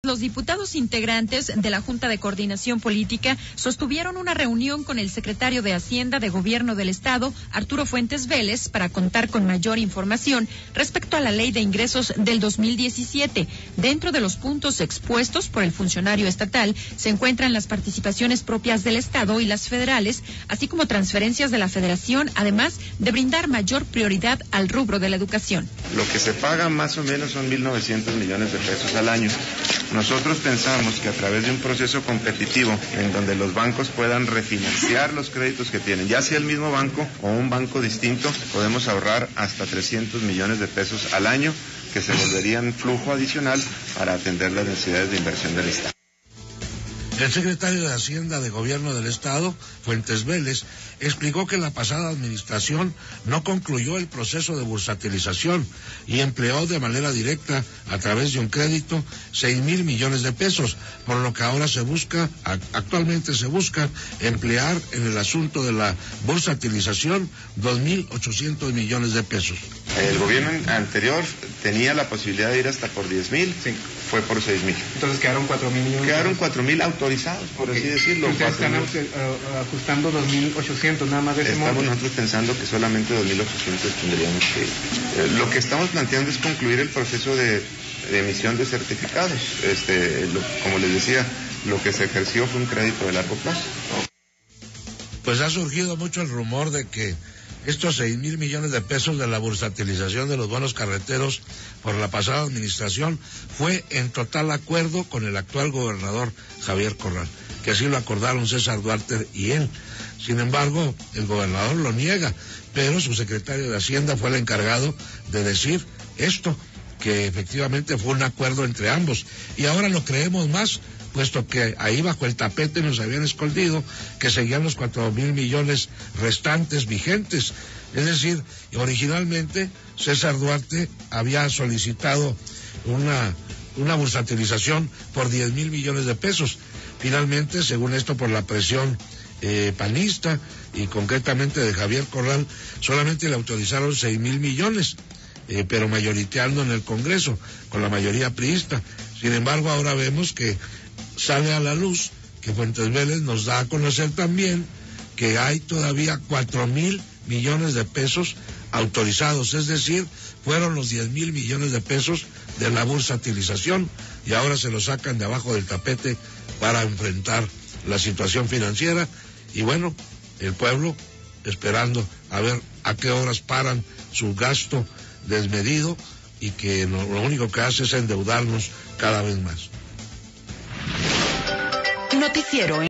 Los diputados integrantes de la Junta de Coordinación Política sostuvieron una reunión con el secretario de Hacienda de Gobierno del Estado, Arturo Fuentes Vélez, para contar con mayor información respecto a la Ley de Ingresos del 2017. Dentro de los puntos expuestos por el funcionario estatal se encuentran las participaciones propias del Estado y las federales, así como transferencias de la Federación, además de brindar mayor prioridad al rubro de la educación. Lo que se paga más o menos son 1.900 millones de pesos al año. Nosotros pensamos que a través de un proceso competitivo en donde los bancos puedan refinanciar los créditos que tienen, ya sea el mismo banco o un banco distinto, podemos ahorrar hasta 300 millones de pesos al año que se volverían flujo adicional para atender las necesidades de inversión del Estado. El secretario de Hacienda de Gobierno del Estado, Fuentes Vélez, explicó que la pasada administración no concluyó el proceso de bursatilización y empleó de manera directa, a través de un crédito, 6,000 millones de pesos, por lo que ahora actualmente se busca emplear en el asunto de la bursatilización 2,800 millones de pesos. El gobierno anterior tenía la posibilidad de ir hasta por 10,000, sí. Fue por 6,000. Entonces quedaron 4,000 millones. Quedaron 4,000 autorizados, por así decirlo. Ustedes están ajustando 2,800 nada más de ese modo. Estamos nosotros pensando que solamente 2,800 tendríamos que ir. Lo que estamos planteando es concluir el proceso de emisión de certificados. Como les decía, lo que se ejerció fue un crédito de largo plazo. Pues ha surgido mucho el rumor de que estos 6,000 millones de pesos de la bursatilización de los bonos carreteros por la pasada administración fue en total acuerdo con el actual gobernador Javier Corral, que así lo acordaron César Duarte y él. Sin embargo, el gobernador lo niega, pero su secretario de Hacienda fue el encargado de decir esto, que efectivamente fue un acuerdo entre ambos. Y ahora lo creemos más, puesto que ahí bajo el tapete nos habían escondido que seguían los 4,000 millones restantes vigentes. Es decir, originalmente César Duarte había solicitado una bursatilización por 10,000 millones de pesos. Finalmente, según esto, por la presión panista y concretamente de Javier Corral, solamente le autorizaron 6,000 millones, pero mayoriteando en el Congreso, con la mayoría priista. Sin embargo, ahora vemos que sale a la luz que Fuentes Vélez nos da a conocer también que hay todavía 4,000 millones de pesos autorizados, es decir, fueron los 10,000 millones de pesos de la bursatilización y ahora se los sacan de abajo del tapete para enfrentar la situación financiera. Y bueno, el pueblo esperando a ver a qué horas paran su gasto desmedido y que lo único que hace es endeudarnos cada vez más. Noticiero